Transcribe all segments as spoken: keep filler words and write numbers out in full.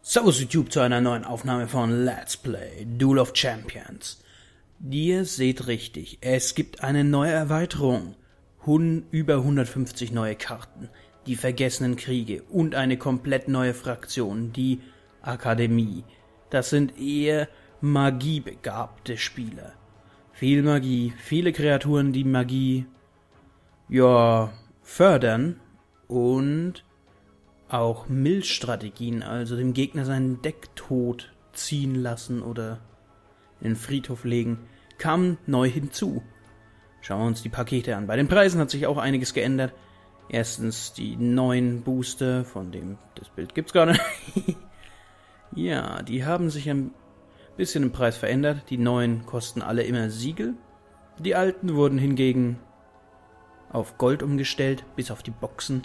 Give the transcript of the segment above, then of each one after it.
Servus YouTube zu einer neuen Aufnahme von Let's Play Duel of Champions. Ihr seht richtig, es gibt eine neue Erweiterung, Hun über hundertfünfzig neue Karten, die vergessenen Kriege und eine komplett neue Fraktion, die Akademie. Das sind eher magiebegabte Spieler. Viel Magie, viele Kreaturen, die Magie, ja, fördern und auch Milchstrategien, also dem Gegner seinen Deck tot ziehen lassen oder in den Friedhof legen, kamen neu hinzu. Schauen wir uns die Pakete an. Bei den Preisen hat sich auch einiges geändert. Erstens die neuen Booster, von dem das Bild gibt's gar nicht. Ja, die haben sich ein bisschen im Preis verändert. Die neuen kosten alle immer Siegel. Die alten wurden hingegen auf Gold umgestellt, bis auf die Boxen.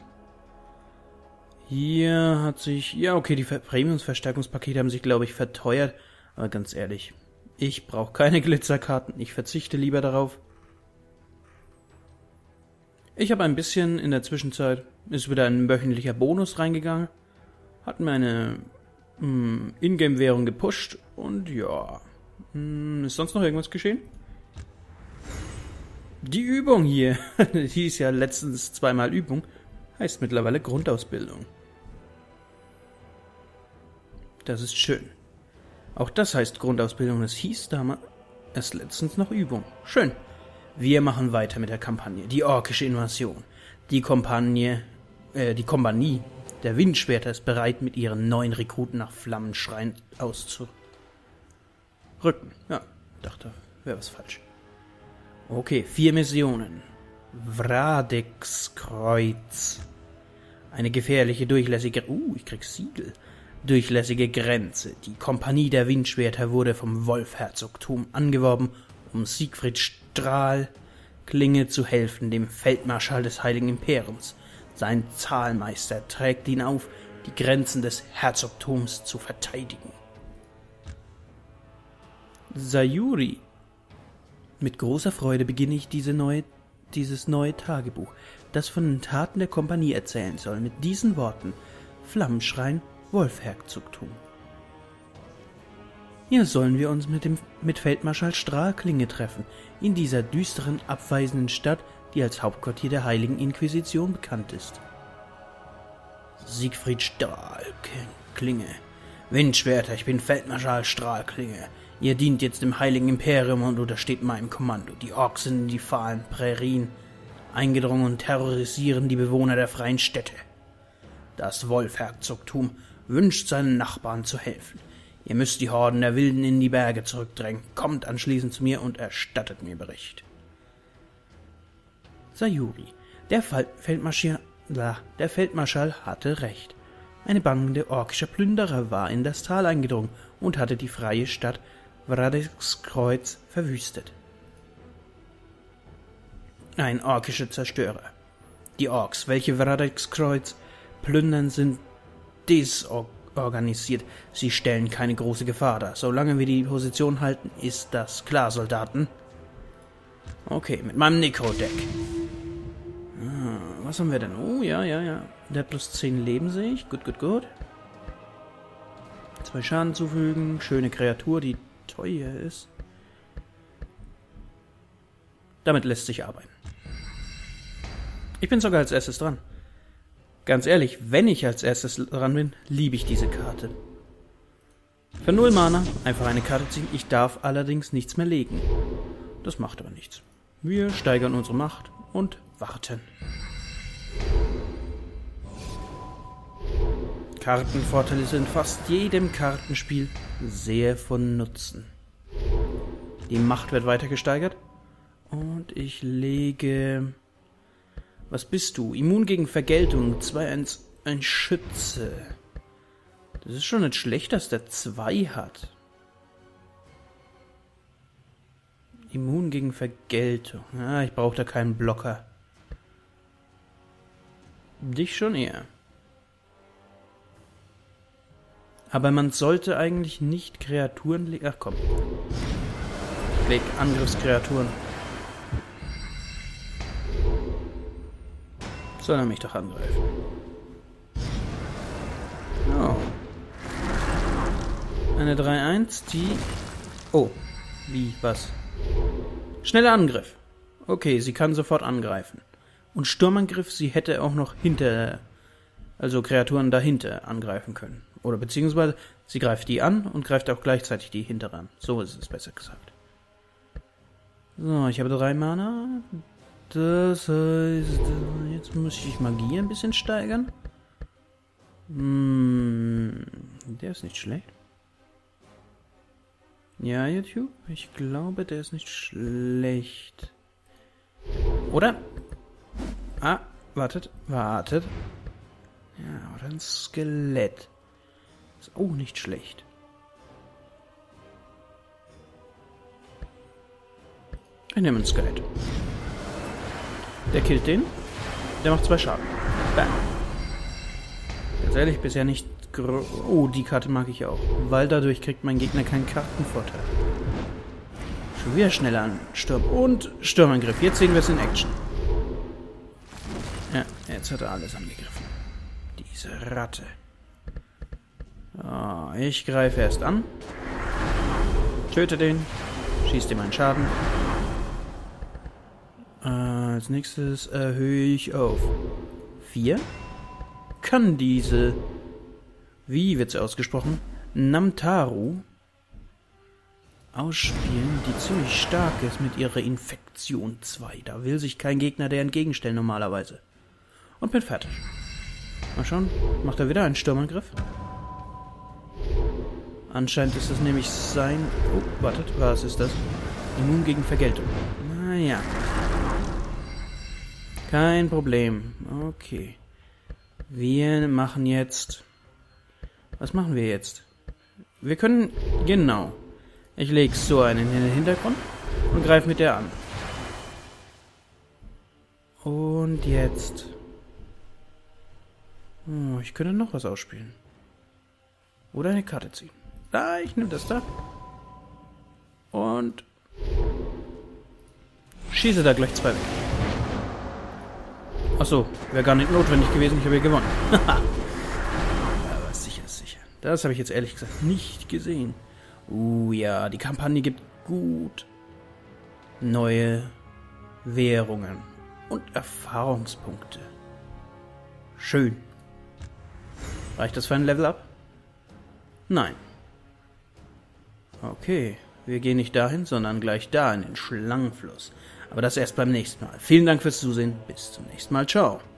Hier hat sich, ja okay, die Premiums-Verstärkungspakete haben sich, glaube ich, verteuert. Aber ganz ehrlich, ich brauche keine Glitzerkarten, ich verzichte lieber darauf. Ich habe ein bisschen in der Zwischenzeit, ist wieder ein wöchentlicher Bonus reingegangen, hat meine mh, Ingame-Währung gepusht und ja, mh, ist sonst noch irgendwas geschehen? Die Übung hier, die ist ja letztens zweimal Übung, heißt mittlerweile Grundausbildung. Das ist schön. Auch das heißt Grundausbildung, das hieß damals erst letztens noch Übung. Schön. Wir machen weiter mit der Kampagne. Die orkische Invasion. Die Kampagne, äh, die Kompanie der Windschwerter ist bereit, mit ihren neuen Rekruten nach Flammenschrein auszurücken. Ja, dachte, wäre was falsch. Okay, vier Missionen. Vradexkreuz. Eine gefährliche, durchlässige... Uh, ich krieg Siegel. Durchlässige Grenze. Die Kompanie der Windschwerter wurde vom Wolfherzogtum angeworben, um Siegfried Strahlklinge zu helfen, dem Feldmarschall des Heiligen Imperiums. Sein Zahlmeister trägt ihn auf, die Grenzen des Herzogtums zu verteidigen. Sayuri. Mit großer Freude beginne ich diese neue, dieses neue Tagebuch, das von den Taten der Kompanie erzählen soll, mit diesen Worten: Flammenschrein, Wolfherzogtum. Hier sollen wir uns mit dem mit Feldmarschall Strahlklinge treffen, in dieser düsteren, abweisenden Stadt, die als Hauptquartier der Heiligen Inquisition bekannt ist. Siegfried Strahlklinge. Windschwerter, ich bin Feldmarschall Strahlklinge. Ihr dient jetzt dem Heiligen Imperium und untersteht meinem Kommando. Die Orks sind in die fahlen Prärien eingedrungen und terrorisieren die Bewohner der freien Städte. Das Wolfherzogtum wünscht seinen Nachbarn zu helfen. Ihr müsst die Horden der Wilden in die Berge zurückdrängen. Kommt anschließend zu mir und erstattet mir Bericht. Sayuri. Der, Feldmarschall, der Feldmarschall hatte recht. Eine Bande orkischer Plünderer war in das Tal eingedrungen und hatte die freie Stadt Vradexkreuz verwüstet. Ein orkischer Zerstörer. Die Orks, welche Vradexkreuz plündern, sind desorganisiert. Sie stellen keine große Gefahr dar. Solange wir die Position halten, ist das klar, Soldaten. Okay, mit meinem Necro-Deck. Ah, was haben wir denn? Oh, ja, ja, ja. Der hat plus zehn Leben, sehe ich. Gut, gut, gut. Zwei Schaden zufügen. Schöne Kreatur, die teuer ist. Damit lässt sich arbeiten. Ich bin sogar als erstes dran. Ganz ehrlich, wenn ich als erstes dran bin, liebe ich diese Karte. Für null Mana einfach eine Karte ziehen. Ich darf allerdings nichts mehr legen. Das macht aber nichts. Wir steigern unsere Macht und warten. Kartenvorteile sind fast jedem Kartenspiel sehr von Nutzen. Die Macht wird weiter gesteigert. Und ich lege... Was bist du? Immun gegen Vergeltung. zwei eins, ein Schütze. Das ist schon nicht schlecht, dass der zwei hat. Immun gegen Vergeltung. Ah, ich brauche da keinen Blocker. Dich schon eher. Aber man sollte eigentlich nicht Kreaturen legen. Ach komm. Leg Angriffskreaturen. Soll er mich doch angreifen. Oh. Eine drei eins, die... Oh, wie, was? Schneller Angriff. Okay, sie kann sofort angreifen. Und Sturmangriff, sie hätte auch noch hinter... Also Kreaturen dahinter angreifen können. Oder beziehungsweise, sie greift die an und greift auch gleichzeitig die hinteren. So ist es besser gesagt. So, ich habe drei Mana. Das heißt, jetzt muss ich Magie ein bisschen steigern. Hm, der ist nicht schlecht. Ja, YouTube, ich glaube, der ist nicht schlecht. Oder? Ah, wartet, wartet. Ja, oder ein Skelett. Ist auch nicht schlecht. Ich nehme ein Skelett. Der killt den. Der macht zwei Schaden. Bam. Ganz ehrlich, bisher nicht... Oh, die Karte mag ich auch. Weil dadurch kriegt mein Gegner keinen Kartenvorteil. Schon wieder schneller an Sturm. Und Sturmangriff. Jetzt sehen wir es in Action. Ja, jetzt hat er alles angegriffen. Diese Ratte. Oh, ich greife erst an. Töte den. Schießt ihm einen Schaden. Äh, als nächstes erhöhe ich auf vier. Kann diese... Wie wird sie ausgesprochen? Namtaru ausspielen, die ziemlich stark ist mit ihrer Infektion zwei. Da will sich kein Gegner der entgegenstellen normalerweise. Und bin fertig. Mal schauen, macht er wieder einen Sturmangriff? Anscheinend ist es nämlich sein... Oh, wartet, was ist das? Immun gegen Vergeltung. Naja. Kein Problem. Okay. Wir machen jetzt... Was machen wir jetzt? Wir können... Genau. Ich lege so einen in den Hintergrund und greife mit der an. Und jetzt... Oh, ich könnte noch was ausspielen. Oder eine Karte ziehen. Ah, ich nehme das da. Und... schieße da gleich zwei weg. Achso, wäre gar nicht notwendig gewesen, ich habe hier gewonnen. Haha. Aber sicher, sicher. Das habe ich jetzt ehrlich gesagt nicht gesehen. Uh ja, die Kampagne gibt gut neue Währungen und Erfahrungspunkte. Schön. Reicht das für ein Level-Up? Nein. Okay, wir gehen nicht dahin, sondern gleich da in den Schlangenfluss. Aber das erst beim nächsten Mal. Vielen Dank fürs Zusehen. Bis zum nächsten Mal. Ciao.